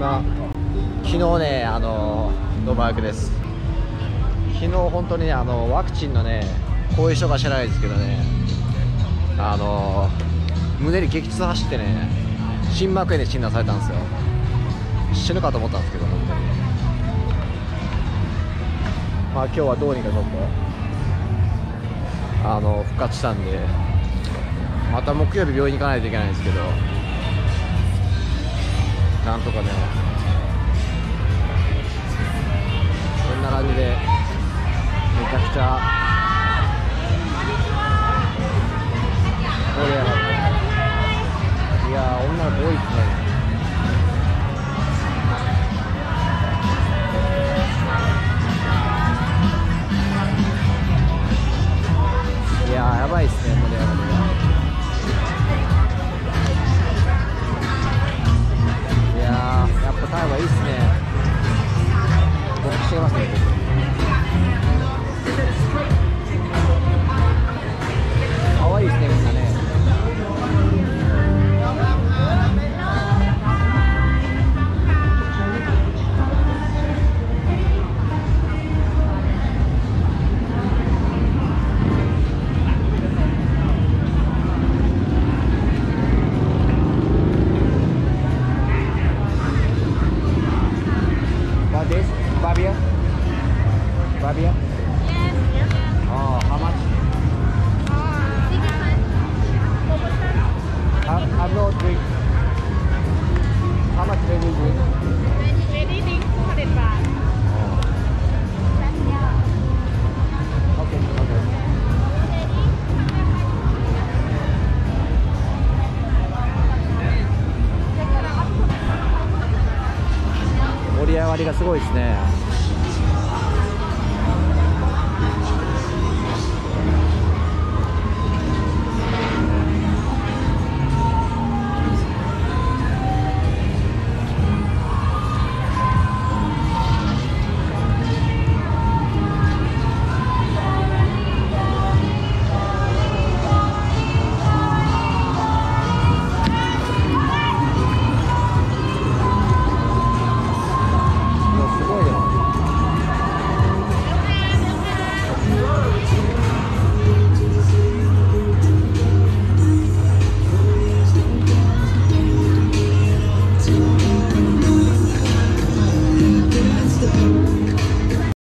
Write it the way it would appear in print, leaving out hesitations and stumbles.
ま昨日ね、どうも役です。昨日本当にね、ワクチンのね、後遺症か知らないですけどね、胸に激痛走ってね、心膜炎で診断されたんですよ。死ぬかと思ったんですけど、本当に。まあ今日はどうにかちょっと復活したんで、また木曜日病院に行かないといけないんですけど、なんとかね、そんな感じでめちゃくちゃ盛り上がって、いやー、女の子多いっすね。いやー、やばいっすね、盛り上がりが。いやー、やっぱタイはいいっすね。僕してますね、可愛いっすね、みんなね。Babia? Babia? Yes, yes. Oh, how much? Citizen. I'm no drink. How much ready drink? Ready drink 200 baht. Okay, okay. 盛り上がりがすごいですね。